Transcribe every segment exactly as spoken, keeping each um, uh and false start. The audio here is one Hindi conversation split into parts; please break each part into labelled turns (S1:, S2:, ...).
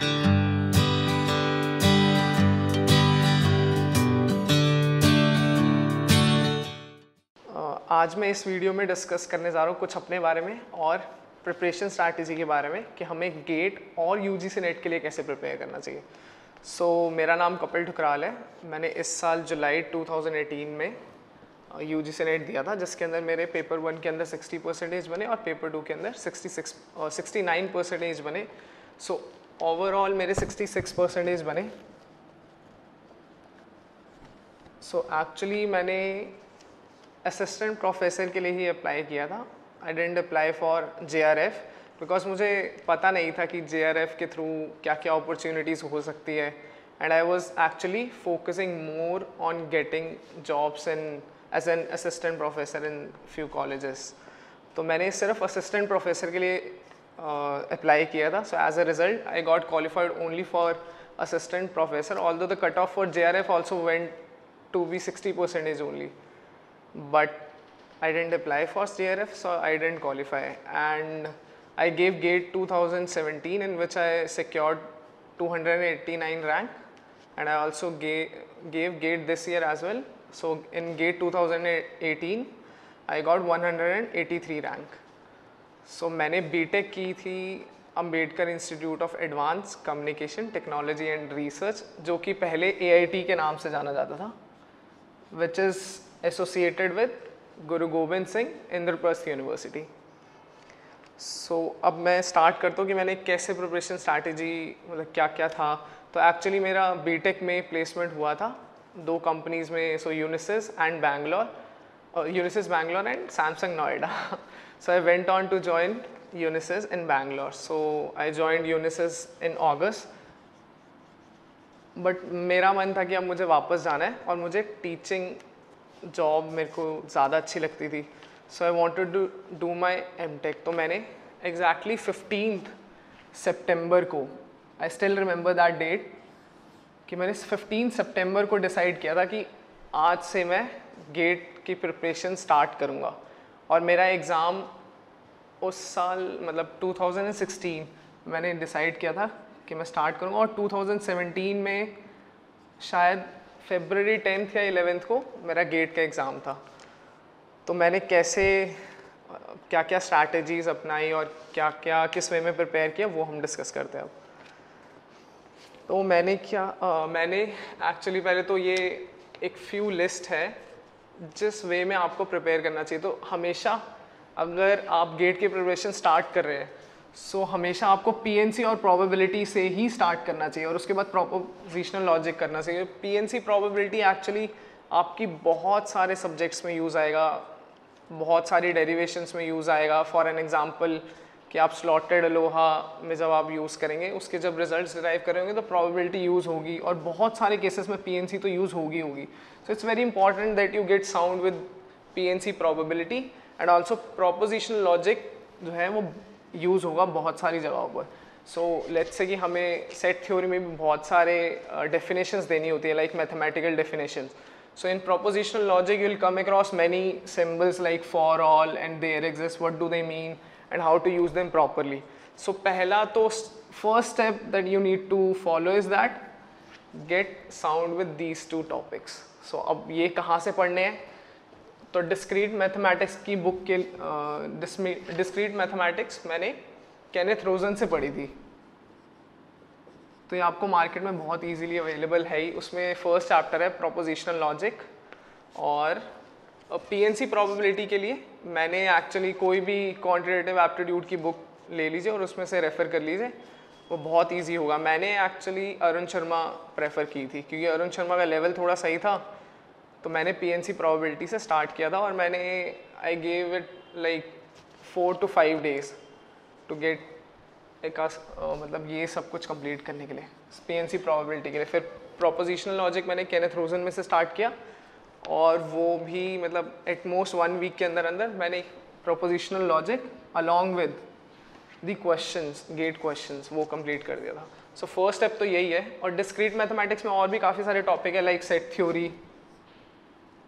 S1: आज मैं इस वीडियो में डिस्कस करने जा रहा हूँ कुछ अपने बारे में और प्रिपरेशन स्ट्रैटेजी के बारे में कि हमें गेट और यूजीसी नेट के लिए कैसे प्रिपेयर करना चाहिए। सो so, मेरा नाम कपिल ठुकराल है। मैंने इस साल जुलाई टू थाउजेंड एटीन में यूजीसी नेट दिया था, जिसके अंदर मेरे पेपर वन के अंदर सिक्सटी परसेंटेज बने और पेपर टू के अंदर sixty six sixty nine percentage बने। सो so, ओवरऑल मेरे सिक्सटी सिक्स परसेंटेज बने। सो so, एक्चुअली मैंने असिस्टेंट प्रोफेसर के लिए ही अप्लाई किया था। I didn't apply for J R F because मुझे पता नहीं था कि जे आर एफ के थ्रू क्या क्या अपॉर्चुनिटीज़ हो सकती है, and I was actually focusing more on getting jobs in as an assistant professor in few colleges. तो मैंने सिर्फ असिस्टेंट प्रोफेसर के लिए अप्लाई uh, किया था। So as a result I got qualified only for assistant professor, although the cut off for J R F also went to be sixty percentage only. But I didn't apply for J R F, so I didn't qualify, and I gave GATE twenty seventeen, in which I secured two hundred eighty-nine rank, and I also gave, gave GATE this year as well. So in GATE twenty eighteen I got one hundred eighty-three rank. So मैंने बीटेक की थी Ambedkar institute of advance communication technology and research, जो कि पहले ए आई टी के नाम से जाना जाता था, which is associated with Guru Gobind Singh Indraprastha university. So अब मैं स्टार्ट करता हूँ कि मैंने कैसे प्रिपरेशन स्ट्रैटेजी, मतलब क्या क्या था. तो एक्चुअली मेरा बीटेक में प्लेसमेंट हुआ था दो कंपनीज़ में, so Unisys and Bangalore, Unisys Bangalore and Samsung Noida. So I went on to join Unisys in Bangalore. So I joined Unisys in August. But मेरा मन था कि अब मुझे वापस जाना है और मुझे टीचिंग जॉब मेरे को ज़्यादा अच्छी लगती थी. So I wanted to do my M tech. तो मैंने एग्जैक्टली फिफ्टींथ सेप्टेम्बर को, I still remember that date, कि मैंने फिफ्टीन सितंबर को डिसाइड किया था कि आज से मैं गेट की प्रिपरेशन स्टार्ट करूँगा. और मेरा एग्ज़ाम उस साल मतलब टू थाउजेंड सिक्सटीन मैंने डिसाइड किया था कि मैं स्टार्ट करूँगा, और टू थाउजेंड सेवेंटीन में शायद फरवरी टेंथ या इलेवेंथ को मेरा गेट का एग्ज़ाम था. तो मैंने कैसे क्या क्या स्ट्रैटेजीज़ अपनाई और क्या क्या किस वे में प्रिपेयर किया, वो हम डिस्कस करते हैं अब. तो मैंने क्या आ, मैंने एक्चुअली पहले तो ये एक फ्यू लिस्ट है जिस वे में आपको प्रिपेयर करना चाहिए. तो हमेशा अगर आप गेट की प्रिपरेशन स्टार्ट कर रहे हैं, सो so, हमेशा आपको पीएनसी और प्रोबेबिलिटी से ही स्टार्ट करना चाहिए और उसके बाद प्रोपोजिशनल लॉजिक करना चाहिए. पीएनसी प्रोबेबिलिटी एक्चुअली आपकी बहुत सारे सब्जेक्ट्स में यूज़ आएगा, बहुत सारी डेरिवेशंस में यूज़ आएगा. फॉर एन एग्जांपल कि आप स्लॉटेड लोहा में जब आप यूज़ करेंगे, उसके जब रिजल्ट्स डिराइव करेंगे तो प्रोबेबिलिटी यूज़ होगी, और बहुत सारे केसेस में पीएनसी तो यूज़ होगी होगी. So it's very important that you get sound with PNC probability, and also propositional logic जो है वो यूज़ होगा बहुत सारी जगहों पर. सो लेट्स से कि हमें सेट थ्योरी में भी बहुत सारे डेफिनेशंस uh, देनी होती है, like mathematical definitions. So in propositional logic you will come across many symbols like for all and there exist, what do they mean and how to use them properly. So पहला तो first step that you need to follow is that get sound with these two topics. So अब ये कहाँ से पढ़ने हैं? तो डिस्क्रीट मैथमेटिक्स की बुक के डिस्क्रीट uh, मैथमेटिक्स मैंने केनेथ रोजन से पढ़ी थी. तो ये आपको मार्केट में बहुत इजीली अवेलेबल है ही. उसमें फर्स्ट चैप्टर है प्रोपोजिशनल लॉजिक, और पीएनसी प्रोबेबिलिटी के लिए मैंने एक्चुअली कोई भी क्वांटिटेटिव एप्टीट्यूड की बुक ले लीजिए और उसमें से रेफ़र कर लीजिए, वो बहुत ईजी होगा. मैंने एक्चुअली अरुण शर्मा प्रेफर की थी क्योंकि अरुण शर्मा का लेवल थोड़ा सही था. तो मैंने पीएनसी प्रोबेबिलिटी से स्टार्ट किया था, और मैंने I gave it like four to five days to get एक मतलब ये सब कुछ कंप्लीट करने के लिए, पीएनसी प्रोबेबिलिटी के लिए. फिर प्रोपोजिशनल लॉजिक मैंने केनेथ रोजन में से स्टार्ट किया, और वो भी मतलब एट मोस्ट वन वीक के अंदर अंदर मैंने propositional logic along with the questions, GATE questions, वो कंप्लीट कर दिया था. सो फर्स्ट स्टेप तो यही है. और डिस्क्रीट मैथमेटिक्स में और भी काफ़ी सारे टॉपिक है, लाइक सेट थ्योरी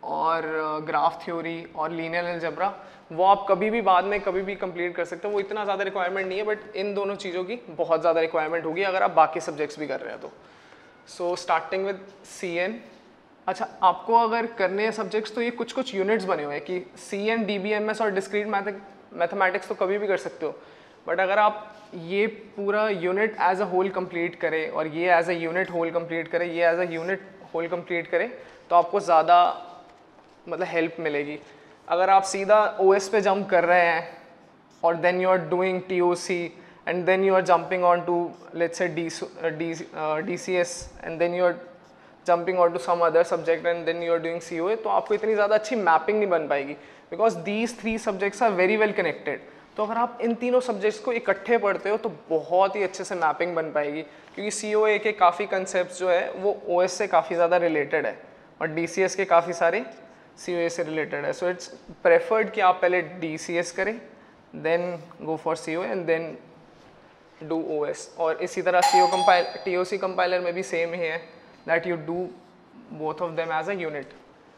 S1: और ग्राफ थ्योरी और लीनियर अलजेब्रा, वो आप कभी भी बाद में कभी भी कंप्लीट कर सकते हो, वो इतना ज़्यादा रिक्वायरमेंट नहीं है, बट इन दोनों चीज़ों की बहुत ज़्यादा रिक्वायरमेंट होगी अगर आप बाकी सब्जेक्ट्स भी कर रहे हैं तो। So starting with C N. अच्छा, आपको अगर करने हैं सब्जेक्ट्स तो ये कुछ कुछ यूनिट्स बने हुए हैं कि C N, D B M S और डिस्क्रीट मैथमेटिक्स तो कभी भी कर सकते हो, बट अगर आप ये पूरा unit as a whole complete करें और ये as a unit whole complete करें, ये as a unit whole complete करें, तो आपको ज़्यादा मतलब हेल्प मिलेगी। अगर आप सीधा ओ एस पे जंप कर रहे हैं और then you are doing T O C and then you are jumping on to let's say D C S and then you are jumping on to some other subject and then you are doing C O A, तो आपको इतनी ज़्यादा अच्छी मैपिंग नहीं बन पाएगी, because these three subjects are very well connected. तो अगर आप इन तीनों सब्जेक्ट्स को इकट्ठे पढ़ते हो तो बहुत ही अच्छे से मैपिंग बन पाएगी, क्योंकि C O A के काफ़ी कंसेप्ट जो है वो O S से काफ़ी ज़्यादा रिलेटेड है और D C S के काफ़ी सारे C O A से रिलेटेड है। सो इट्स प्रेफर्ड कि आप पहले D C S करें, then go for C O A and then do O S। और इसी तरह C O compile T O C compiler में भी सेम ही है, that you do both of them as a unit.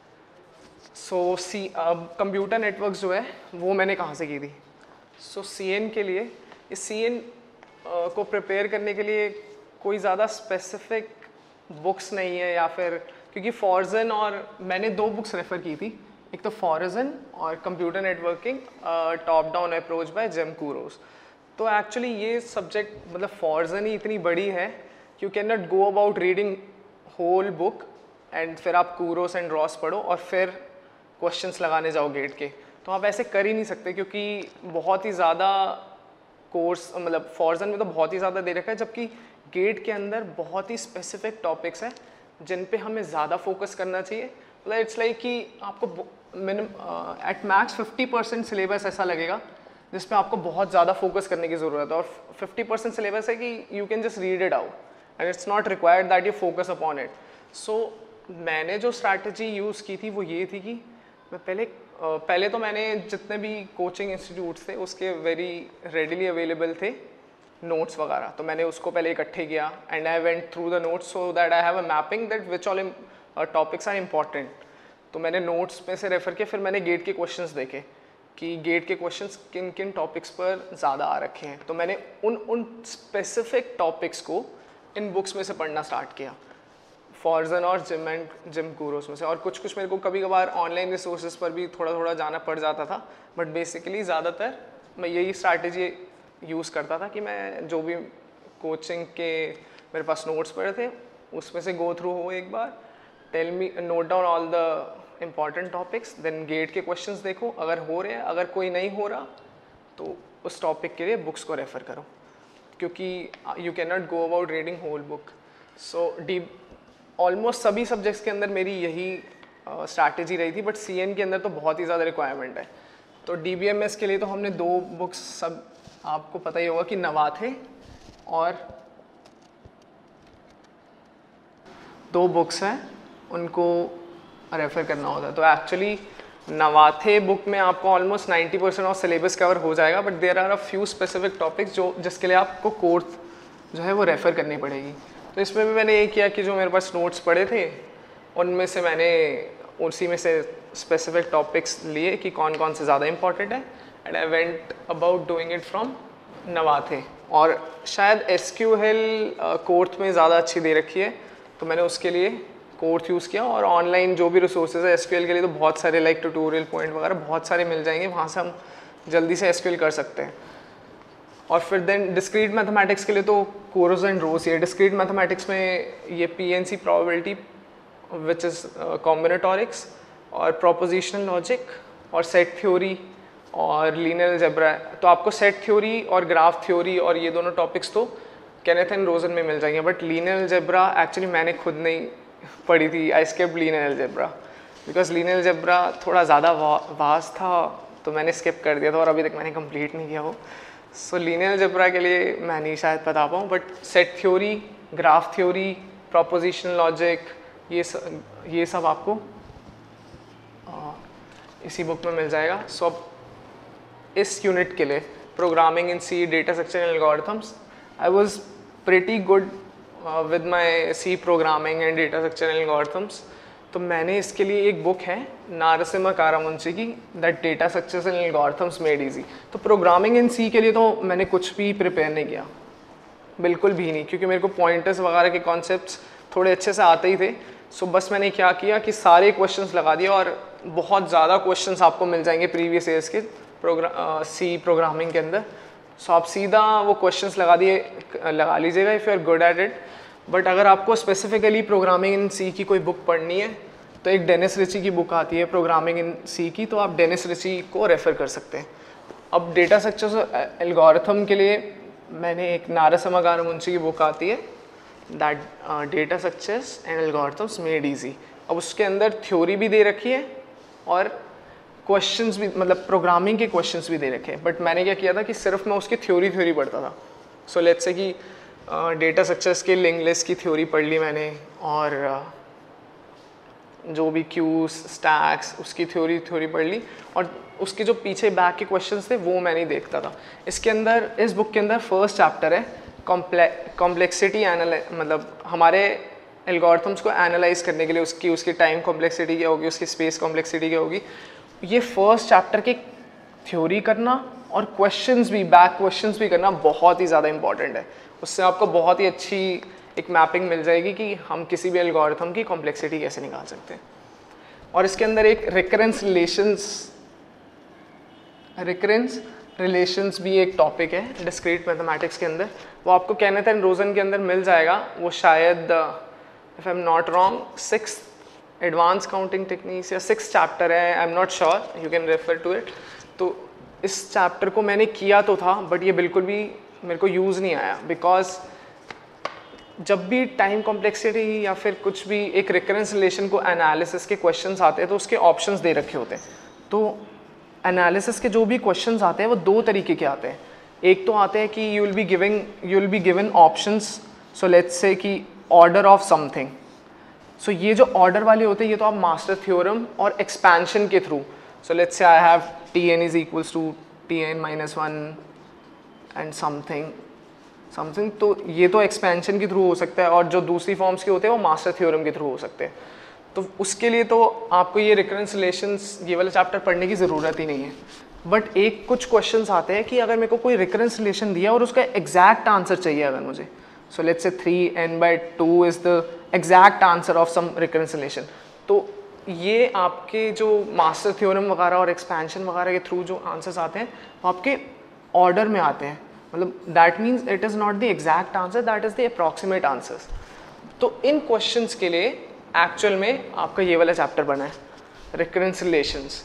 S1: So C computer networks जो है वो मैंने कहाँ से की थी। सो सी एन के लिए, इस सी एन uh, को प्रिपेयर करने के लिए कोई ज़्यादा स्पेसिफिक बुक्स नहीं है, या फिर क्योंकि फॉर्जन और मैंने दो बुक्स रेफ़र की थी, एक तो फॉर्जन और computer networking top down approach by Jim Kurose. तो एक्चुअली ये सब्जेक्ट मतलब फॉर्जन ही इतनी बड़ी है, you can not go about reading whole book and फिर आप कूरोस एंड रॉस पढ़ो और फिर क्वेश्चंस लगाने जाओ गेट के, तो आप ऐसे कर ही नहीं सकते, क्योंकि बहुत ही ज़्यादा कोर्स मतलब फॉर्जन में तो बहुत ही ज़्यादा दे रखा है, जबकि गेट के अंदर बहुत ही स्पेसिफिक टॉपिक्स हैं जिन पे हमें ज़्यादा फोकस करना चाहिए। मतलब इट्स लाइक कि आपको minimum at max fifty percent syllabus ऐसा लगेगा जिस पे आपको बहुत ज़्यादा फोकस करने की ज़रूरत है, और फिफ्टी परसेंट सिलेबस है कि you can just read it out and it's not required that you focus upon it. So मैंने जो स्ट्रैटेजी यूज़ की थी वो ये थी कि मैं पहले uh, पहले तो मैंने जितने भी कोचिंग इंस्टीट्यूट्स थे उसके वेरी रेडिली अवेलेबल थे नोट्स वगैरह, तो मैंने उसको पहले इकट्ठे किया and I went through the notes so that I have a mapping that which all topics are important. तो मैंने नोट्स में से रेफ़र किया, फिर मैंने गेट के क्वेश्चंस देखे कि गेट के क्वेश्चंस किन किन टॉपिक्स पर ज़्यादा आ रखे हैं, तो मैंने उन उन स्पेसिफिक टॉपिक्स को इन बुक्स में से पढ़ना स्टार्ट किया, फॉर्जन और जिम एंड जिम कूरोस में से, और कुछ कुछ मेरे को कभी कभार ऑनलाइन रिसोर्सेज पर भी थोड़ा थोड़ा जाना पड़ जाता था, बट बेसिकली ज़्यादातर मैं यही स्ट्रैटेजी यूज़ करता था कि मैं जो भी कोचिंग के मेरे पास नोट्स पड़े थे उसमें से गो थ्रू हो एक बार, tell me note down all the important topics, then GATE के क्वेश्चंस देखो, अगर हो रहे हैं, अगर कोई नहीं हो रहा तो उस टॉपिक के लिए बुक्स को रेफ़र करो, क्योंकि you can not go about reading whole book. So the almost सभी सब्जेक्ट्स के अंदर मेरी यही स्ट्रैटेजी uh, रही थी, बट सी एन के अंदर तो बहुत ही ज़्यादा रिक्वायरमेंट है। तो डी बी एम एस के लिए तो हमने दो बुक्स, सब आपको पता ही होगा कि नवाथे और दो बुक्स हैं उनको रेफ़र करना होता है। तो एक्चुअली नवाथे बुक में आपको almost ninety percent of syllabus cover हो जाएगा, but there are a few specific topics जो जिसके लिए आपको कोर्स जो है वो रेफ़र करनी पड़ेगी। तो इसमें भी मैंने ये किया कि जो मेरे पास नोट्स पड़े थे उनमें से मैंने उसी में से स्पेसिफिक टॉपिक्स लिए कि कौन कौन से ज़्यादा इंपॉर्टेंट है, and I went about doing it from Navathe. और शायद एस क्यू एल कोर्स में ज़्यादा अच्छी दे रखी है, तो मैंने उसके लिए कोर्स यूज़ किया, और ऑनलाइन जो भी रिसोर्सेज है एस क्यू एल के लिए तो बहुत सारे लाइक ट्यूटोरियल पॉइंट वगैरह बहुत सारे मिल जाएंगे, वहाँ से हम जल्दी से एस क्यू एल कर सकते हैं। और फिर देन डिस्क्रीट मैथमेटिक्स के लिए तो कोरोस एंड रोस ही है। डिस्क्रीट मैथमेटिक्स में ये P N C probability which is combinatorics और प्रोपोजिशनल लॉजिक और सेट थ्योरी और लीनियर अलजेब्रा। तो आपको सेट थ्योरी और ग्राफ थ्योरी और ये दोनों टॉपिक्स तो केनेथ एंड रोजन में मिल जाएंगे, बट लीनियर अलजेब्रा एक्चुअली मैंने खुद नहीं पढ़ी थी। I skipped linear algebra because linear algebra थोड़ा ज़्यादा वास्ट था, तो मैंने स्किप कर दिया था और अभी तक मैंने कंप्लीट नहीं किया वो। सो लीनियर अलजेब्रा के लिए मैं नहीं शायद बता पाऊँ, but set theory, graph theory, propositional logic, ये सब ये सब आपको आ, इसी बुक में मिल जाएगा। सो अब इस यूनिट के लिए programming in C, data structure and algorithms, I was pretty good with my C programming and data structure and algorithms. तो मैंने इसके लिए एक बुक है नारसिम्हा कारामुंशी की, that data structures and algorithms made easy. तो प्रोग्रामिंग इन सी के लिए तो मैंने कुछ भी प्रिपेयर नहीं किया, बिल्कुल भी नहीं, क्योंकि मेरे को पॉइंटर्स वगैरह के कॉन्सेप्ट्स थोड़े अच्छे से आते ही थे। सो बस मैंने क्या किया कि सारे क्वेश्चंस लगा दिए, और बहुत ज़्यादा क्वेश्चंस आपको मिल जाएंगे प्रीवियस ईयर्स के प्रोग्राम सी प्रोग्रामिंग के अंदर। सो आप सीधा वो क्वेश्चंस लगा दिए लगा लीजिएगा if you are good at it. But अगर आपको स्पेसिफिकली प्रोग्रामिंग इन सी की कोई बुक पढ़नी है तो एक डेनिस रिची की बुक आती है प्रोग्रामिंग इन सी की, तो आप डेनिस रिची को रेफ़र कर सकते हैं। अब डेटा स्ट्रक्चर्स एल्गोरिथम के लिए मैंने एक नारसिम्हा कारामुंशी की बुक आती है, that data structures and algorithms made easy. अब उसके अंदर थ्योरी भी दे रखी है और क्वेश्चंस भी, मतलब प्रोग्रामिंग के क्वेश्चंस भी दे रखे हैं। बट मैंने क्या किया था कि सिर्फ मैं उसकी थ्योरी थ्योरी पढ़ता था। सो लेट्स से कि डेटा स्ट्रक्चर्स के लिंक लिस्ट की थ्योरी पढ़ ली मैंने, और uh, जो भी क्यूज स्टैक्स उसकी थ्योरी थ्योरी पढ़ ली, और उसके जो पीछे बैक के क्वेश्चंस थे वो मैं नहीं देखता था। इसके अंदर, इस बुक के अंदर फर्स्ट चैप्टर है कॉम्प्लेक्सिटी एनालाइज, मतलब हमारे एल्गोरिथम्स को एनालाइज करने के लिए उसकी उसकी टाइम कॉम्प्लेक्सिटी क्या होगी, उसकी स्पेस कॉम्प्लेक्सिटी क्या होगी। ये फर्स्ट चैप्टर की थ्योरी करना और क्वेश्चंस भी, बैक क्वेश्चंस भी करना बहुत ही ज़्यादा इंपॉर्टेंट है। उससे आपको बहुत ही अच्छी एक मैपिंग मिल जाएगी कि हम किसी भी एल्गोरिथम की कॉम्प्लेक्सिटी कैसे निकाल सकते हैं। और इसके अंदर एक रिकरेंस रिलेशंस रिकरेंस रिलेशंस भी एक टॉपिक है डिस्क्रीट मैथमेटिक्स के अंदर, वो आपको केनेथ एंड रोजन के अंदर मिल जाएगा। वो शायद if I am not wrong six advance counting techniques या सिक्स चैप्टर है, I am not sure, you can refer to it. तो इस चैप्टर को मैंने किया तो था, बट ये बिल्कुल भी मेरे को यूज़ नहीं आया, बिकॉज जब भी टाइम कॉम्प्लेक्सिटी या फिर कुछ भी एक रिकरेंस रिलेशन को एनालिसिस के क्वेश्चंस आते हैं तो उसके ऑप्शंस दे रखे होते हैं। तो एनालिसिस के जो भी क्वेश्चंस आते हैं वो दो तरीके के आते हैं। एक तो आते हैं कि you will be giving you will be given options, so let's say कि ऑर्डर ऑफ समथिंग। सो ये जो ऑर्डर वाले होते हैं ये तो आप मास्टर थ्योरम और एक्सपेंशन के through, so let's say I have T N is equals to T N minus one and something something, तो ये तो एक्सपेंशन के थ्रू हो सकता है, और जो दूसरी फॉर्म्स के होते हैं वो मास्टर थ्योरम के थ्रू हो सकते हैं। तो उसके लिए तो आपको ये रिकरेंस रिलेशंस ये वाला चैप्टर पढ़ने की ज़रूरत ही नहीं है। बट एक कुछ क्वेश्चंस आते हैं कि अगर मेरे को कोई रिकरेंस रिलेशन दिया और उसका एग्जैक्ट आंसर चाहिए अगर मुझे, so let's say three N by two is the exact answer of some recurrence relation, तो ये आपके जो मास्टर थ्योरम वगैरह और एक्सपेंशन वगैरह के थ्रू जो आंसर्स आते हैं वो आपके ऑर्डर में आते हैं, मतलब that means it is not the exact answer, that is the approximate answers. तो इन क्वेश्चंस के लिए एक्चुअल में आपका ये वाला चैप्टर बना है, रिकरेंस रिलेशंस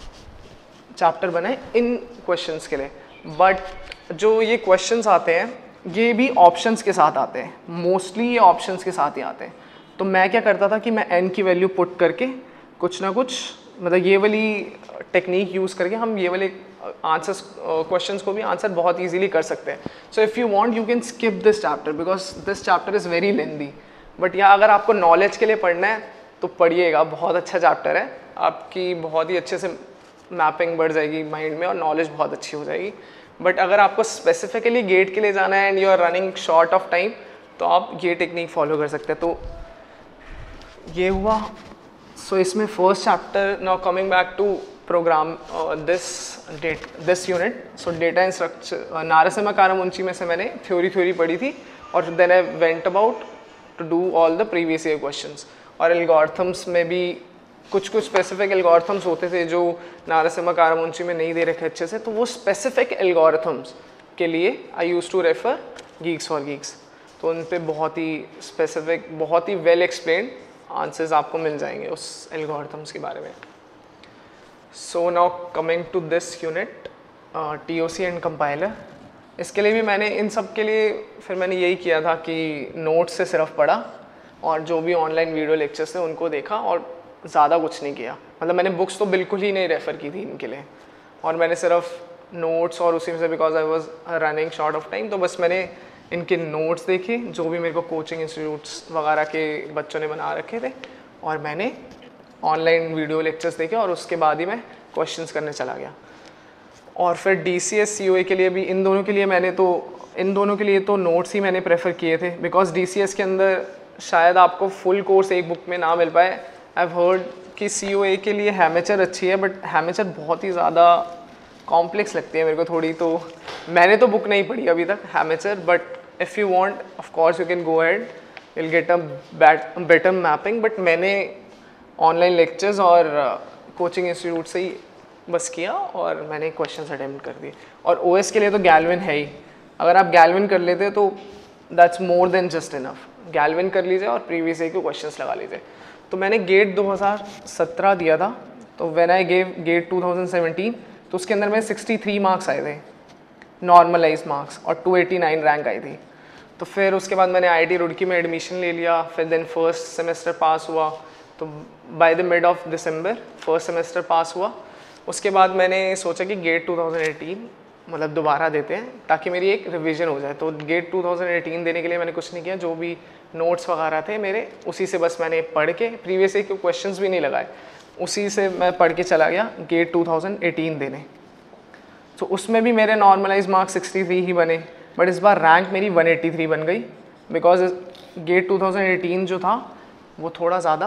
S1: चैप्टर बना है इन क्वेश्चंस के लिए। बट जो ये क्वेश्चंस आते हैं ये भी ऑप्शंस के साथ आते हैं, मोस्टली ये ऑप्शंस के साथ ही आते हैं। तो मैं क्या करता था कि मैं एन की वैल्यू पुट करके कुछ ना कुछ, मतलब ये वाली टेक्निक यूज़ करके हम ये वाले आंसर्स क्वेश्चंस को भी आंसर बहुत इजीली कर सकते हैं। So if you want you can skip this chapter because this chapter is very lengthy. But या अगर आपको नॉलेज के लिए पढ़ना है तो पढ़िएगा, बहुत अच्छा चैप्टर है, आपकी बहुत ही अच्छे से मैपिंग बढ़ जाएगी माइंड में और नॉलेज बहुत अच्छी हो जाएगी। बट अगर आपको स्पेसिफिकली गेट के लिए जाना है and you are running short of time तो आप ये टेक्निक फॉलो कर सकते हैं। तो ये हुआ। सो so, इसमें first chapter, now coming back to program this date this unit, so data and structure Narasimha Karumanchi में से मैंने थ्योरी थ्योरी पढ़ी थी और then I went about to do all the previous year questions. और एल्गोरिथम्स में भी कुछ कुछ स्पेसिफिक एल्गोरिथम्स होते थे जो नारसिम्हा कारामुंशी में नहीं दे रखे अच्छे से, तो वो स्पेसिफिक एल्गोरिथम्स के लिए I use to refer GeeksforGeeks. तो उन पे बहुत ही स्पेसिफिक, बहुत ही वेल एक्सप्लेन आंसर्स आपको मिल जाएंगे उस एल्गोरिथम्स के बारे में। So now coming to this unit T O C and compiler, इसके लिए भी मैंने इन सब के लिए फिर मैंने यही किया था कि नोट्स से सिर्फ पढ़ा और जो भी ऑनलाइन वीडियो लेक्चर्स थे उनको देखा और ज़्यादा कुछ नहीं किया। मतलब मैंने बुक्स तो बिल्कुल ही नहीं रेफ़र की थी इनके लिए, और मैंने सिर्फ नोट्स और उसी में से because I was running short of time तो बस मैंने इनके नोट्स देखे जो भी मेरे को कोचिंग इंस्टीट्यूट्स वगैरह के बच्चों ने बना रखे थे, और मैंने ऑनलाइन वीडियो लेक्चर्स देखे और उसके बाद ही मैं क्वेश्चंस करने चला गया। और फिर डी सी एस सी ओ ए के लिए भी इन दोनों के लिए मैंने तो इन दोनों के लिए तो नोट्स ही मैंने प्रेफर किए थे, बिकॉज डी सी एस के अंदर शायद आपको फुल कोर्स एक बुक में ना मिल पाए आई हैव हर्ड कि सी ओ ए के लिए हैमेचर अच्छी है, बट हैमेचर बहुत ही ज़्यादा कॉम्प्लेक्स लगती है मेरे को थोड़ी, तो मैंने तो बुक नहीं पढ़ी अभी तक Hamacher, but if you want of course you can go ahead, you will get a better mapping. But मैंने ऑनलाइन लेक्चर्स और कोचिंग uh, इंस्टीट्यूट से ही बस किया और मैंने क्वेश्चंस अटेम्प्ट कर दिए। और ओ एस के लिए तो गैल्विन है ही, अगर आप गैल्विन कर लेते तो that's more than just enough. Galvin कर लीजिए और प्रीवियस ईयर के क्वेश्चंस लगा लीजिए। तो मैंने गेट दो हज़ार सत्रह दिया था, तो when I gave GATE two thousand seventeen, तो उसके अंदर में सिक्सटी थ्री मार्क्स आए थे नॉर्मलाइज मार्क्स और टू एटी नाइन रैंक आई थी। तो फिर उसके बाद मैंने आई आई टी रुड़की में एडमिशन ले लिया, फिर देन फर्स्ट सेमेस्टर पास हुआ, तो by the mid of December first semester pass हुआ। उसके बाद मैंने सोचा कि गेट टू थाउजेंड एटीन मतलब दोबारा देते हैं ताकि मेरी एक रिवीजन हो जाए। तो गेट टू थाउजेंड एटीन देने के लिए मैंने कुछ नहीं किया, जो भी नोट्स वगैरह थे मेरे उसी से बस मैंने पढ़ के, प्रीवियस ईयर के क्वेश्चंस भी नहीं लगाए, उसी से मैं पढ़ के चला गया गेट टू थाउजेंड एटीन देने। तो उसमें भी मेरे नॉर्मलाइज मार्क्स सिक्सटी थ्री ही बने, बट इस बार रैंक मेरी वन एटी थ्री बन गई, because GATE two thousand eighteen जो था वो थोड़ा ज़्यादा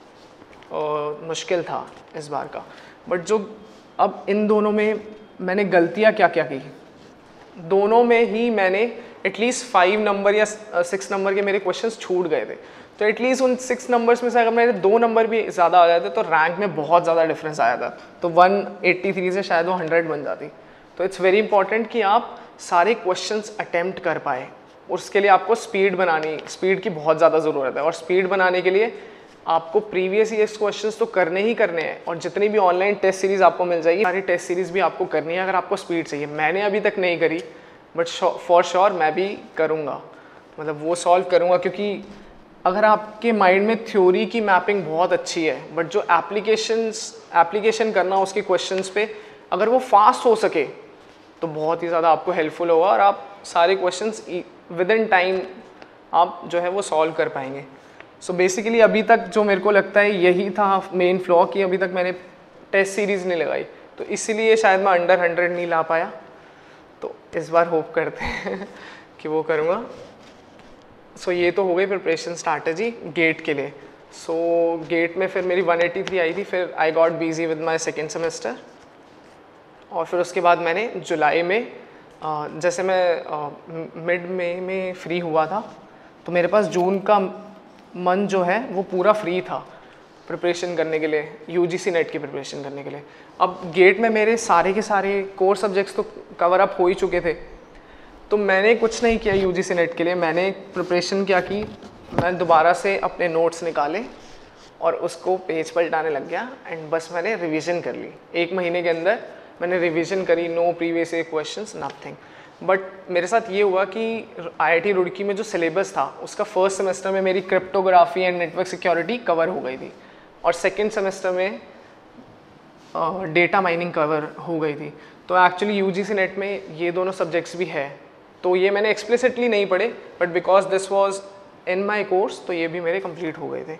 S1: मुश्किल था इस बार का। बट जो अब इन दोनों में मैंने गलतियाँ क्या क्या की, दोनों में ही मैंने एटलीस्ट फाइव नंबर या सिक्स नंबर के मेरे क्वेश्चंस छूट गए थे। तो एटलीस्ट उन सिक्स नंबर्स में से अगर मेरे दो नंबर भी ज़्यादा आ जाते तो रैंक में बहुत ज़्यादा डिफरेंस आया था, तो वन एटी थ्री से शायद वो हंड्रेड बन जाती। तो इट्स वेरी इंपॉर्टेंट कि आप सारे क्वेश्चंस अटेम्प्ट कर पाए, और उसके लिए आपको स्पीड बनानी, स्पीड की बहुत ज़्यादा ज़रूरत है। और स्पीड बनाने के लिए आपको प्रीवियस ईयर्स क्वेश्चंस तो करने ही करने हैं, और जितनी भी ऑनलाइन टेस्ट सीरीज़ आपको मिल जाएगी सारी टेस्ट सीरीज़ भी आपको करनी है अगर आपको स्पीड चाहिए। मैंने अभी तक नहीं करी, बट फॉर श्योर मैं भी करूँगा, मतलब वो सॉल्व करूँगा, क्योंकि अगर आपके माइंड में थ्योरी की मैपिंग बहुत अच्छी है, बट जो एप्लीकेशंस एप्लीकेशन करना उसके क्वेश्चंस पे अगर वो फास्ट हो सके तो बहुत ही ज़्यादा आपको हेल्पफुल होगा, और आप सारे क्वेश्चंस विद इन टाइम आप जो है वो सॉल्व कर पाएंगे। सो so बेसिकली अभी तक जो मेरे को लगता है यही था मेन फ्लॉ, कि अभी तक मैंने टेस्ट सीरीज़ नहीं लगाई, तो इसीलिए शायद मैं अंडर हंड्रेड नहीं ला पाया। तो इस बार होप करते हैं कि वो करूँगा। सो so ये तो हो गई प्रिपरेशन स्ट्रैटेजी गेट के लिए। सो so, गेट में फिर मेरी वन एटी थ्री आई थी, फिर I got busy with my second semester, और फिर उसके बाद मैंने जुलाई में जैसे मैं मिड मई में फ्री हुआ था, तो मेरे पास जून का मंथ जो है वो पूरा फ्री था प्रिपरेशन करने के लिए, यूजीसी नेट की प्रिपरेशन करने के लिए। अब गेट में मेरे सारे के सारे कोर सब्जेक्ट्स तो कवर अप हो ही चुके थे, तो मैंने कुछ नहीं किया यूजीसी नेट के लिए। मैंने प्रिपरेशन क्या की, मैं दोबारा से अपने नोट्स निकाले और उसको पेज पलटाने लग गया, एंड बस मैंने रिवीजन कर ली। एक महीने के अंदर मैंने रिवीजन करी, no previous year questions, nothing. But मेरे साथ ये हुआ कि आई आई टी रुड़की में जो सिलेबस था उसका फर्स्ट सेमेस्टर में मेरी cryptography and network security cover हो गई थी, और सेकेंड सेमेस्टर में डेटा माइनिंग कवर हो गई थी। तो एक्चुअली यूजीसी नेट में ये दोनों सब्जेक्ट्स भी है, तो ये मैंने एक्सप्लिसिटली नहीं पढ़े, but because this was in my course तो ये भी मेरे कंप्लीट हो गए थे।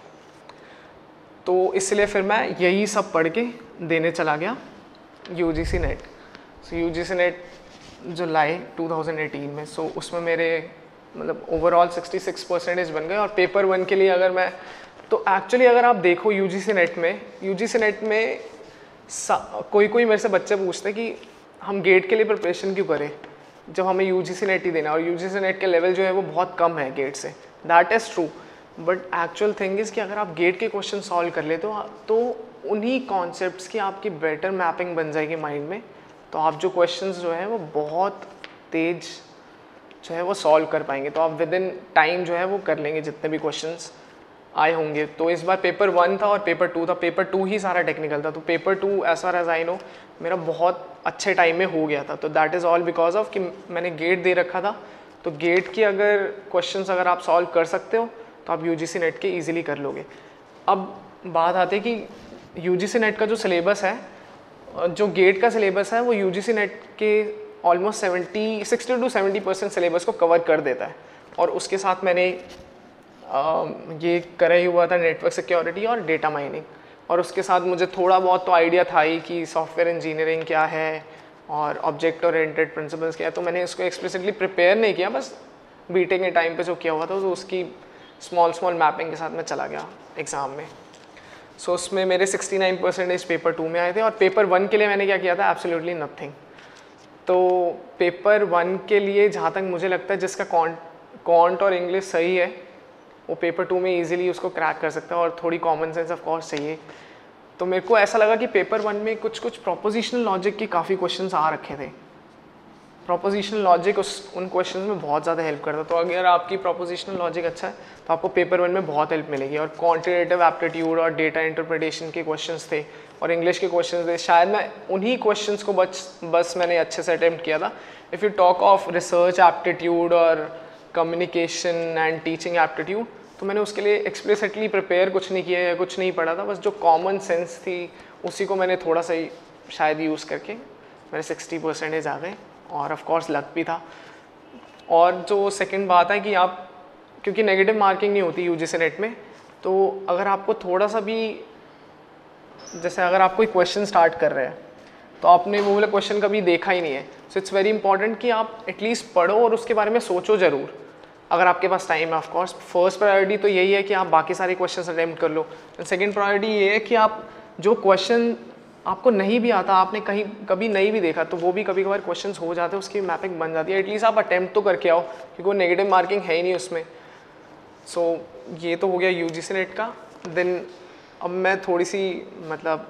S1: तो इसलिए फिर मैं यही सब पढ़ के देने चला गया UGC NET. So UGC NET July two thousand eighteen में, सो so, उसमें मेरे मतलब ओवरऑल सिक्सटी सिक्स परसेंटेज बन गए। और पेपर वन के लिए अगर मैं, तो एक्चुअली अगर आप देखो यूजीसी नेट में यूजीसी नेट में कोई कोई मेरे से बच्चे पूछते हैं कि हम गेट के लिए प्रिपरेशन क्यों करें जब हमें यूजीसी नेट ही देना, और यूजीसी नेट के लेवल जो है वो बहुत कम है गेट से। That is true, but actual thing is कि अगर आप गेट के क्वेश्चन सॉल्व कर ले तो, तो उन्हीं कॉन्सेप्ट्स की आपकी बेटर मैपिंग बन जाएगी माइंड में, तो आप जो क्वेश्चंस जो है वो बहुत तेज जो है वो सॉल्व कर पाएंगे। तो आप विद इन टाइम जो है वो कर लेंगे जितने भी क्वेश्चंस आए होंगे। तो इस बार पेपर वन था और पेपर टू था, पेपर टू ही सारा टेक्निकल था, तो paper two as far as I know मेरा बहुत अच्छे टाइम में हो गया था। तो that is all because of कि मैंने गेट दे रखा था। तो गेट की अगर क्वेश्चंस अगर आप सॉल्व कर सकते हो तो आप यूजीसी नेट के ईजिली कर लोगे। अब बात आती है कि यूजीसी नेट का जो सिलेबस है, जो गेट का सिलेबस है वो यूजीसी नेट के almost seventy sixty to seventy percent syllabus को कवर कर देता है। और उसके साथ मैंने आ, ये करा ही हुआ था नेटवर्क सिक्योरिटी और डेटा माइनिंग, और उसके साथ मुझे थोड़ा बहुत तो आइडिया था ही कि सॉफ्टवेयर इंजीनियरिंग क्या है और ऑब्जेक्ट ओरिएंटेड प्रिंसिपल्स क्या है। तो मैंने इसको एक्सप्लिसिटली प्रिपेयर नहीं किया, बस बीटेक के टाइम पे जो किया हुआ था तो उसकी स्मॉल स्मॉल मैपिंग के साथ मैं चला गया एग्ज़ाम में। सो so, उसमें मेरे sixty nine percentage paper two में आए थे, और पेपर वन के लिए मैंने क्या किया था, एब्सोल्युटली नथिंग। तो पेपर वन के लिए जहाँ तक मुझे लगता है जिसका कॉन्ट कॉन्ट और इंग्लिश सही है वो पेपर टू में इजीली उसको क्रैक कर सकता है, और थोड़ी कॉमन सेंस ऑफ कोर्स चाहिए। तो मेरे को ऐसा लगा कि पेपर वन में कुछ कुछ प्रोपोजिशनल लॉजिक के काफ़ी क्वेश्चंस आ रखे थे। प्रोपोजिशनल लॉजिक उस उन क्वेश्चंस में बहुत ज़्यादा हेल्प करता है। तो अगर आपकी प्रोपोजिशनल लॉजिक अच्छा है तो आपको पेपर वन में बहुत हेल्प मिलेगी। और क्वांटिटेटिव एप्टीट्यूड और डेटा इंटरप्रिटेशन के क्वेश्चंस थे, और इंग्लिश के क्वेश्चंस थे। शायद मैं उन्हीं क्वेश्चंस को बस बस मैंने अच्छे से अटेम्प्ट किया था। If you talk of research aptitude और कम्युनिकेशन एंड टीचिंग एप्टीट्यूड, तो मैंने उसके लिए एक्सप्लिसिटली प्रिपेयर कुछ नहीं किया या कुछ नहीं पढ़ा था। बस जो कॉमन सेंस थी उसी को मैंने थोड़ा सा ही शायद यूज़ करके मेरे सिक्सटी परसेंटेज आ गए, और ऑफ कोर्स लक भी था। और जो सेकंड बात है कि आप, क्योंकि नेगेटिव मार्किंग नहीं होती यूजीसी नेट में, तो अगर आपको थोड़ा सा भी, जैसे अगर आप कोई क्वेश्चन स्टार्ट कर रहे हैं तो आपने वो वाला क्वेश्चन कभी देखा ही नहीं है, सो इट्स वेरी इंपॉर्टेंट कि आप एटलीस्ट पढ़ो और उसके बारे में सोचो ज़रूर, अगर आपके पास टाइम है। ऑफ कोर्स फर्स्ट प्रायोरिटी तो यही है कि आप बाकी सारे क्वेश्चन अटेम्प्ट कर लो। सेकंड प्रायोरिटी ये है कि आप जो क्वेश्चन आपको नहीं भी आता, आपने कहीं कभी नहीं भी देखा, तो वो भी कभी कभार क्वेश्चंस हो जाते हैं, उसकी मैपिंग बन जाती है। एटलीस्ट आप अटेम्प्ट तो करके आओ, क्योंकि वो नेगेटिव मार्किंग है ही नहीं उसमें। सो so, ये तो हो गया यूजीसी नेट का। देन अब मैं थोड़ी सी, मतलब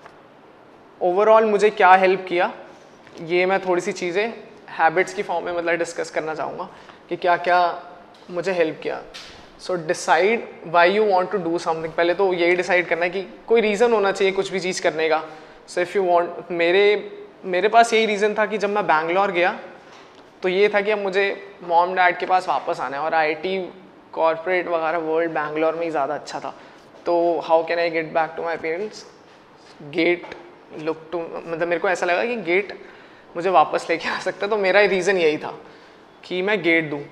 S1: ओवरऑल मुझे क्या हेल्प किया, ये मैं थोड़ी सी चीज़ें हैबिट्स की फॉर्म में मतलब डिस्कस करना चाहूँगा कि क्या क्या मुझे हेल्प किया। So decide why you want to do something. पहले तो यही डिसाइड करना है कि कोई रीज़न होना चाहिए कुछ भी चीज़ करने का। सो इफ़ यू वांट, मेरे मेरे पास यही रीज़न था कि जब मैं बैंगलोर गया तो ये था कि अब मुझे मॉम डैड के पास वापस आना है, और आईटी कॉर्पोरेट वगैरह वर्ल्ड बैंगलोर में ही ज़्यादा अच्छा था। तो how can I get back to my parents, get look to, मतलब मेरे को ऐसा लगा कि गेट मुझे वापस लेके आ सकता है। तो मेरा रीज़न यही था कि मैं गेट दूँ।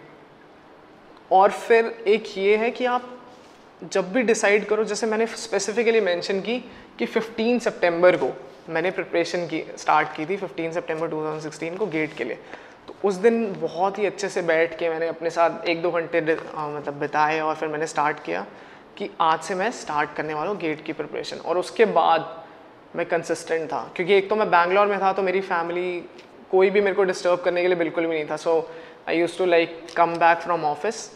S1: और फिर एक ये है कि आप जब भी डिसाइड करो, जैसे मैंने स्पेसिफिकली मेंशन की कि फिफ्टीन सितंबर को मैंने प्रिपरेशन की स्टार्ट की थी, फिफ्टीन सितंबर टू थाउजेंड सिक्सटीन को गेट के लिए। तो उस दिन बहुत ही अच्छे से बैठ के मैंने अपने साथ एक दो घंटे मतलब बिताए, और फिर मैंने स्टार्ट किया कि आज से मैं स्टार्ट करने वाला हूँ गेट की प्रिपरेशन। और उसके बाद मैं कंसिस्टेंट था, क्योंकि एक तो मैं बैंगलोर में था, तो मेरी फैमिली कोई भी मेरे को डिस्टर्ब करने के लिए बिल्कुल भी नहीं था। So I use to like come back from office,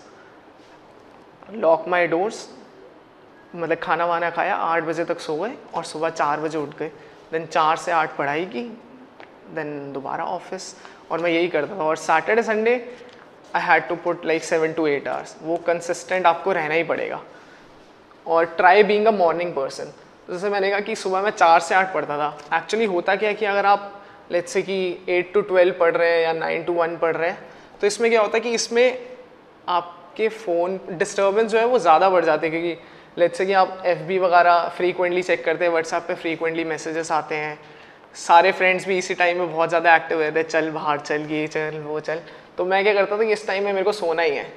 S1: lock my doors, मतलब खाना वाना खाया, आठ बजे तक सो गए और सुबह चार बजे उठ गए। देन चार से आठ पढ़ाई की, देन दोबारा ऑफिस, और मैं यही करता था। और Saturday Sunday I had to put like seven to eight hours. वो कंसिस्टेंट आपको रहना ही पड़ेगा। और try being a morning person. जैसे मैंने कहा कि सुबह मैं चार से आठ पढ़ता था। एक्चुअली होता क्या है कि अगर आप लेट्स से कि एट टू ट्वेल्व पढ़ रहे हैं या नाइन टू वन पढ़ रहे हैं, तो इसमें क्या होता है कि इसमें आपके फ़ोन डिस्टर्बेंस जो है वो ज़्यादा बढ़ जाते हैं, क्योंकि लेट्स से कि आप एफ बी वगैरह फ्रीक्वेंटली चेक करते हैं, व्हाट्सएप पे फ्रीक्वेंटली मैसेजेस आते हैं, सारे फ्रेंड्स भी इसी टाइम में बहुत ज़्यादा एक्टिव रहते हैं, चल बाहर चल, ये चल वो चल। तो मैं क्या करता था कि इस टाइम में मेरे को सोना ही है,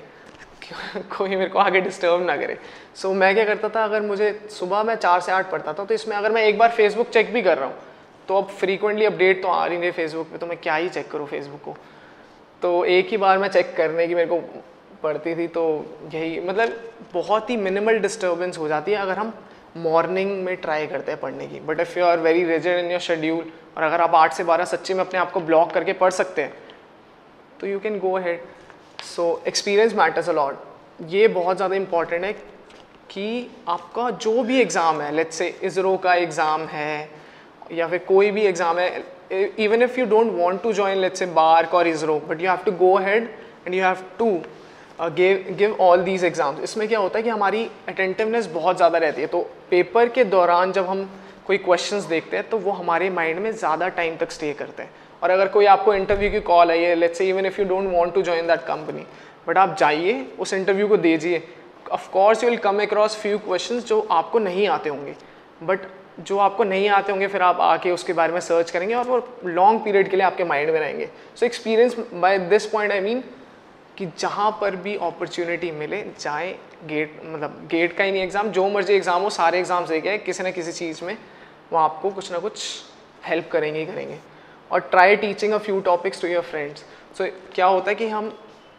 S1: कोई मेरे को आगे डिस्टर्ब ना करे। सो so, मैं क्या करता था, अगर मुझे सुबह मैं चार से आठ पढ़ता था, तो इसमें अगर मैं एक बार फेसबुक चेक भी कर रहा हूँ, तो अब फ्रीक्वेंटली अपडेट तो आ रही नहीं फेसबुक पे, तो मैं क्या ही चेक करूँ फेसबुक को। तो एक ही बार मैं चेक करने की मेरे को पड़ती थी। तो यही मतलब बहुत ही मिनिमल डिस्टर्बेंस हो जाती है अगर हम मॉर्निंग में ट्राई करते हैं पढ़ने की। But if you are very rigid in your schedule, और अगर आप आठ से बारह सच्ची में अपने आप को ब्लॉक करके पढ़ सकते हैं, तो you can go ahead. So experience matters a lot. ये बहुत ज़्यादा इंपॉर्टेंट है कि आपका जो भी एग्ज़ाम है, लेट्स से इसरो का एग्ज़ाम है या फिर कोई भी एग्ज़ाम है, even if you don't want to join let's say BARC और ISRO, but you have to go ahead and you have to give give all these exams. इसमें क्या होता है कि हमारी अटेंटिवनेस बहुत ज़्यादा रहती है, तो पेपर के दौरान जब हम कोई क्वेश्चंस देखते हैं तो वो हमारे माइंड में ज़्यादा टाइम तक स्टे करते हैं। और अगर कोई आपको इंटरव्यू की कॉल आई है, let's say even if you don't want to join that company, but आप जाइए उस इंटरव्यू को दीजिए, of course you will come across few questions जो आपको नहीं आते होंगे, बट जो आपको नहीं आते होंगे फिर आप आके उसके बारे में सर्च करेंगे और वो लॉन्ग पीरियड के लिए आपके माइंड में रहेंगे। So experience by this point I mean कि जहाँ पर भी अपॉर्चुनिटी मिले जाए, गेट मतलब गेट का ही नहीं एग्ज़ाम, जो मर्जी एग्ज़ाम हो, सारे एग्ज़ाम्स देके किसी न किसी चीज़ में वो आपको कुछ ना कुछ हेल्प करेंगे ही करेंगे। और try teaching a few topics to your friends. सो क्या होता है कि हम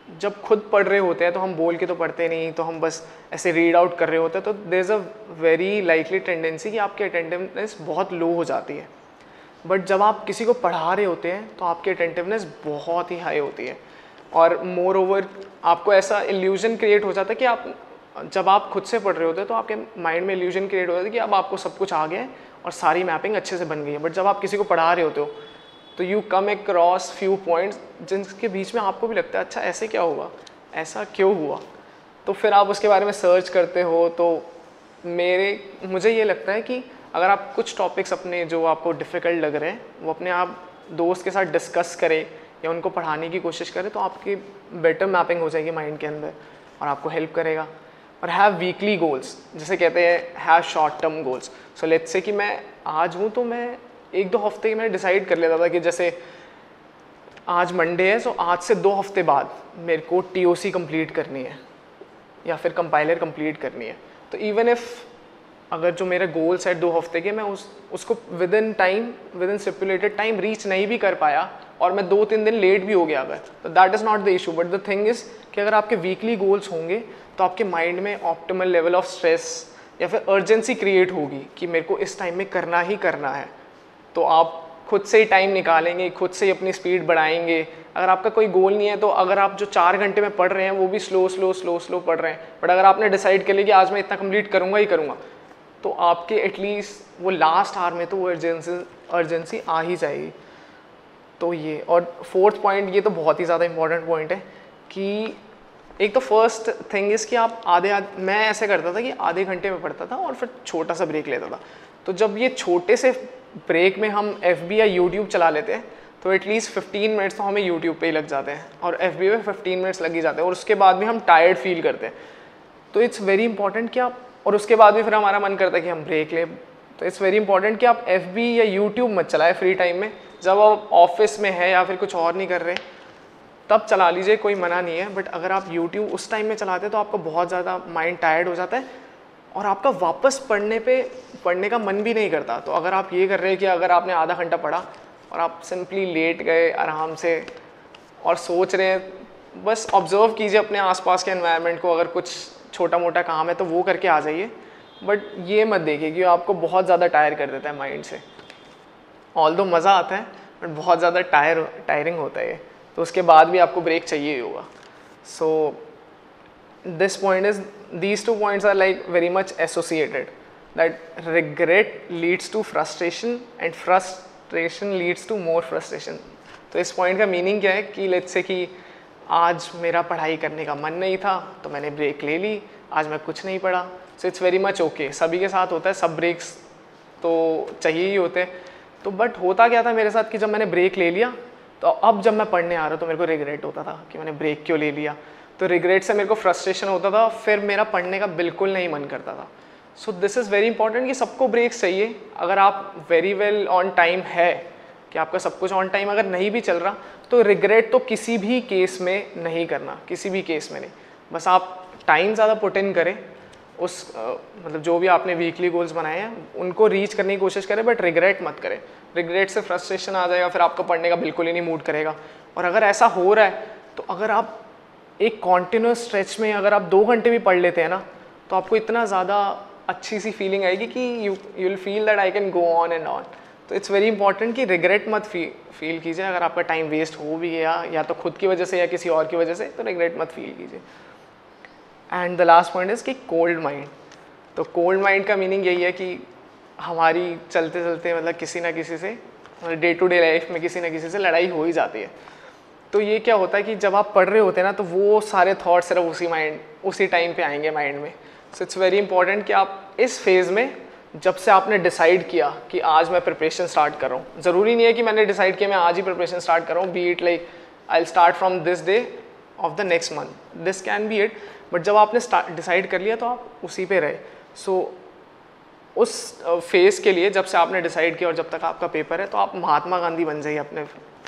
S1: जब खुद पढ़ रहे होते हैं तो हम बोल के तो पढ़ते नहीं, तो हम बस ऐसे रीड आउट कर रहे होते हैं, तो there is a very likely tendency कि आपकी अटेंटिवनेस बहुत लो हो जाती है। बट जब आप किसी को पढ़ा रहे होते हैं तो आपकी अटेंटिवनेस बहुत ही हाई होती है, और मोर ओवर आपको ऐसा इल्यूजन क्रिएट हो जाता है कि आप जब आप खुद से पढ़ रहे होते हैं तो आपके माइंड में इल्यूजन क्रिएट हो जाता है कि अब आपको सब कुछ आ गया है और सारी मैपिंग अच्छे से बन गई है। बट जब आप किसी को पढ़ा रहे होते हो तो you come across few points जिनके बीच में आपको भी लगता है अच्छा ऐसे क्या हुआ, ऐसा क्यों हुआ, तो फिर आप उसके बारे में सर्च करते हो। तो मेरे मुझे ये लगता है कि अगर आप कुछ टॉपिक्स अपने जो आपको डिफ़िकल्ट लग रहे हैं वो अपने आप दोस्त के साथ डिस्कस करें या उनको पढ़ाने की कोशिश करें तो आपकी बेटर मैपिंग हो जाएगी माइंड के अंदर और आपको हेल्प करेगा। और हैव वीकली गोल्स, जैसे कहते हैं have short term goals. So let's say कि मैं आज हूँ तो मैं एक दो हफ्ते में डिसाइड कर लेता था कि जैसे आज मंडे है, सो आज से दो हफ्ते बाद मेरे को टी ओ सी कंप्लीट करनी है या फिर कंपाइलर कंप्लीट करनी है। तो इवन इफ़ अगर जो मेरे गोल्स है दो हफ्ते के, मैं उस उसको within time within stipulated time reach नहीं भी कर पाया और मैं दो तीन दिन लेट भी हो गया अगर, तो that is not the issue. But the thing is कि अगर आपके वीकली गोल्स होंगे तो आपके माइंड में ऑप्टिमल लेवल ऑफ स्ट्रेस या फिर अर्जेंसी क्रिएट होगी कि मेरे को इस टाइम में करना ही करना है। तो आप खुद से ही टाइम निकालेंगे, खुद से ही अपनी स्पीड बढ़ाएंगे। अगर आपका कोई गोल नहीं है तो अगर आप जो चार घंटे में पढ़ रहे हैं वो भी स्लो स्लो स्लो स्लो पढ़ रहे हैं, बट अगर आपने डिसाइड कर लिया कि आज मैं इतना कंप्लीट करूँगा ही करूँगा, तो आपके एटलीस्ट वो लास्ट आवर में तो वो अर्जेंसी अर्जेंसी आ ही जाएगी। तो ये, और फोर्थ पॉइंट, ये तो बहुत ही ज़्यादा इंपॉर्टेंट पॉइंट है कि एक तो फर्स्ट थिंग इज़ कि आप आधे आधे मैं ऐसे करता था कि आधे घंटे में पढ़ता था और फिर छोटा सा ब्रेक लेता था। तो जब ये छोटे से ब्रेक में हम एफ बी या यूट्यूब चला लेते हैं तो एटलीस्ट फिफ्टीन मिनट्स तो हमें यूट्यूब पे ही लग जाते हैं और एफ बी में फिफ्टीन मिनट्स लग ही जाते हैं और उसके बाद भी हम टायर्ड फील करते हैं। तो इट्स वेरी इंपॉर्टेंट कि आप, और उसके बाद भी फिर हमारा मन करता है कि हम ब्रेक लें। तो इट्स वेरी इंपॉर्टेंट कि आप एफ बी या यूट्यूब मत चलाएं फ्री टाइम में। जब आप ऑफिस में है या फिर कुछ और नहीं कर रहे तब चला लीजिए, कोई मना नहीं है। बट अगर आप यूट्यूब उस टाइम में चलाते हैं तो आपका बहुत ज़्यादा माइंड टायर्ड हो जाता है और आपका वापस पढ़ने पे पढ़ने का मन भी नहीं करता। तो अगर आप ये कर रहे हैं कि अगर आपने आधा घंटा पढ़ा और आप सिंपली लेट गए आराम से और सोच रहे हैं, बस ऑब्जर्व कीजिए अपने आसपास के एनवायरनमेंट को। अगर कुछ छोटा मोटा काम है तो वो करके आ जाइए, बट ये मत देखिए कि आपको बहुत ज़्यादा टायर कर देता है माइंड से। ऑल्दो मज़ा आता है बट बहुत ज़्यादा टायर टायरिंग होता है ये, तो उसके बाद भी आपको ब्रेक चाहिए ही होगा। सो this point is, these two points are like very much associated, that regret leads to frustration and frustration leads to more frustration। तो इस पॉइंट का मीनिंग क्या है कि लेट्स से कि आज मेरा पढ़ाई करने का मन नहीं था तो मैंने ब्रेक ले ली, आज मैं कुछ नहीं पढ़ा। So it's very much okay, सभी के साथ होता है, सब ब्रेक्स तो चाहिए ही होते हैं। तो बट होता क्या था मेरे साथ कि जब मैंने ब्रेक ले लिया तो अब जब मैं पढ़ने आ रहा तो मेरे को रिग्रेट होता था कि मैंने ब्रेक क्यों ले लिया। तो रिग्रेट से मेरे को फ्रस्ट्रेशन होता था, फिर मेरा पढ़ने का बिल्कुल नहीं मन करता था। So this is very important कि सबको ब्रेक्स चाहिए। अगर आप वेरी वेल ऑन टाइम है कि आपका सब कुछ ऑन टाइम अगर नहीं भी चल रहा तो रिग्रेट तो किसी भी केस में नहीं करना, किसी भी केस में नहीं। बस आप टाइम ज़्यादा पुट इन करें उस uh, मतलब जो भी आपने वीकली गोल्स बनाए हैं उनको रीच करने की कोशिश करें, बट रिग्रेट मत करें। रिग्रेट से फ्रस्ट्रेशन आ जाएगा, फिर आपका पढ़ने का बिल्कुल ही नहीं मूड करेगा। और अगर ऐसा हो रहा है तो अगर आप एक कॉन्टिन्यूस स्ट्रेच में अगर आप दो घंटे भी पढ़ लेते हैं ना तो आपको इतना ज़्यादा अच्छी सी फीलिंग आएगी कि you you will feel that I can go on and on. तो इट्स वेरी इंपॉर्टेंट कि रिग्रेट मत फी, फील कीजिए। अगर आपका टाइम वेस्ट हो भी गया या तो खुद की वजह से या किसी और की वजह से, तो रिग्रेट मत फील कीजिए। And the last point is कि कोल्ड माइंड। तो कोल्ड माइंड का मीनिंग यही है कि हमारी चलते चलते मतलब किसी ना किसी से डे टू डे लाइफ में किसी ना किसी से लड़ाई हो ही जाती है। तो ये क्या होता है कि जब आप पढ़ रहे होते हैं ना तो वो सारे थॉट सिर्फ उसी माइंड उसी टाइम पे आएंगे माइंड में। सो इट्स वेरी इंपॉर्टेंट कि आप इस फेज़ में, जब से आपने डिसाइड किया कि आज मैं प्रिपरेशन स्टार्ट कर रहा हूँ, ज़रूरी नहीं है कि मैंने डिसाइड किया मैं आज ही प्रिपरेशन स्टार्ट कर रहा हूँ, be it like I will start from this day of the next month, this can be it. But जब आपने डिसाइड कर लिया तो आप उसी पे रहे। सो so, उस फेज़ के लिए जब से आपने डिसाइड किया और जब तक आपका पेपर है तो आप महात्मा गांधी बन जाइए अपने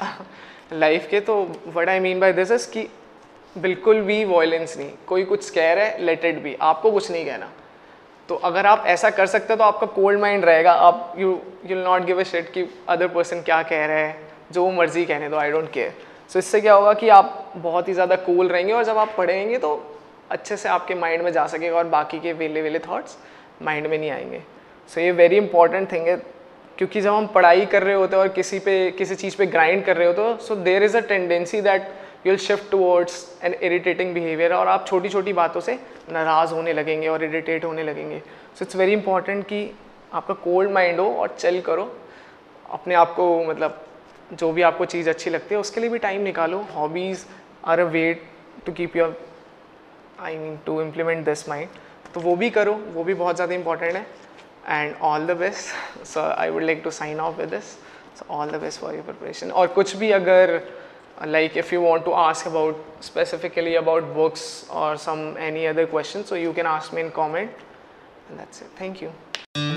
S1: लाइफ के। तो what I mean by this is कि बिल्कुल भी वॉयलेंस नहीं, कोई कुछ कह रहा है लेट इट बी, आपको कुछ नहीं कहना। तो अगर आप ऐसा कर सकते हो तो आपका कोल्ड माइंड रहेगा, आप you you will not give a shit कि अदर पर्सन क्या कह रहा है, जो मर्जी कहने दो, आई डोंट केयर। सो इससे क्या होगा कि आप बहुत ही ज़्यादा कूल रहेंगे और जब आप पढ़ेंगे तो अच्छे से आपके माइंड में जा सकेगा और बाकी के वेले वेले थॉट्स माइंड में नहीं आएंगे। सो so, ये वेरी इंपॉर्टेंट थिंग है, क्योंकि जब हम पढ़ाई कर रहे होते हैं और किसी पे किसी चीज़ पे ग्राइंड कर रहे होते हो, so there is a tendency that you will shift towards an irritating behaviour, और आप छोटी छोटी बातों से नाराज़ होने लगेंगे और इरिटेट होने लगेंगे। सो इट्स वेरी इंपॉर्टेंट कि आपका कोल्ड माइंड हो और चिल करो, अपने आप को मतलब जो भी आपको चीज़ अच्छी लगती है उसके लिए भी टाइम निकालो। Hobbies are a way to keep your I mean to implement this mind, तो वो भी करो, वो भी बहुत ज़्यादा इंपॉर्टेंट है। And all the best. So I would like to sign off with this. So all the best for your preparation. और कुछ भी अगर like if you want to ask about specifically about books or some any other question, so you can ask me in comment, and that's it. Thank you.